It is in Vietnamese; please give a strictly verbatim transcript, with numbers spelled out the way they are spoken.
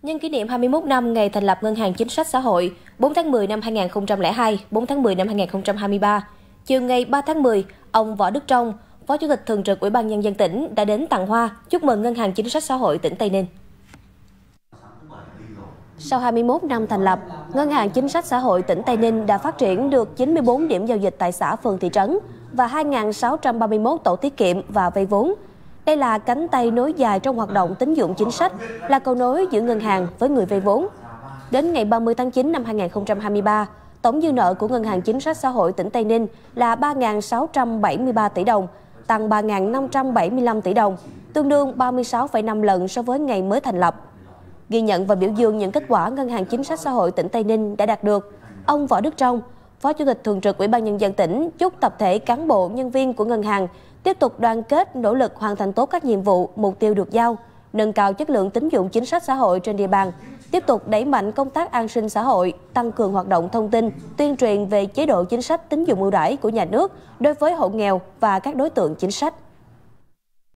Nhân kỷ niệm hai mươi mốt năm ngày thành lập Ngân hàng Chính sách Xã hội, bốn tháng mười năm hai nghìn không trăm lẻ hai, bốn tháng mười năm hai nghìn không trăm hai mươi ba, chiều ngày ba tháng mười, ông Võ Đức Trong, Phó Chủ tịch Thường trực Ủy ban Nhân dân tỉnh đã đến tặng hoa chúc mừng Ngân hàng Chính sách Xã hội tỉnh Tây Ninh. Sau hai mươi mốt năm thành lập, Ngân hàng Chính sách Xã hội tỉnh Tây Ninh đã phát triển được chín mươi tư điểm giao dịch tại xã phường thị trấn và hai nghìn sáu trăm ba mươi mốt tổ tiết kiệm và vay vốn. Đây là cánh tay nối dài trong hoạt động tín dụng chính sách, là cầu nối giữa ngân hàng với người vay vốn. Đến ngày ba mươi tháng chín năm hai nghìn không trăm hai mươi ba, tổng dư nợ của Ngân hàng Chính sách Xã hội tỉnh Tây Ninh là ba nghìn sáu trăm bảy mươi ba tỷ đồng, tăng ba nghìn năm trăm bảy mươi lăm tỷ đồng, tương đương ba mươi sáu phẩy năm lần so với ngày mới thành lập. Ghi nhận và biểu dương những kết quả Ngân hàng Chính sách Xã hội tỉnh Tây Ninh đã đạt được, ông Võ Đức Trong, Phó Chủ tịch Thường trực Ủy ban Nhân dân tỉnh chúc tập thể cán bộ, nhân viên của ngân hàng tiếp tục đoàn kết, nỗ lực hoàn thành tốt các nhiệm vụ, mục tiêu được giao, nâng cao chất lượng tín dụng chính sách xã hội trên địa bàn, tiếp tục đẩy mạnh công tác an sinh xã hội, tăng cường hoạt động thông tin, tuyên truyền về chế độ chính sách tín dụng ưu đãi của nhà nước đối với hộ nghèo và các đối tượng chính sách.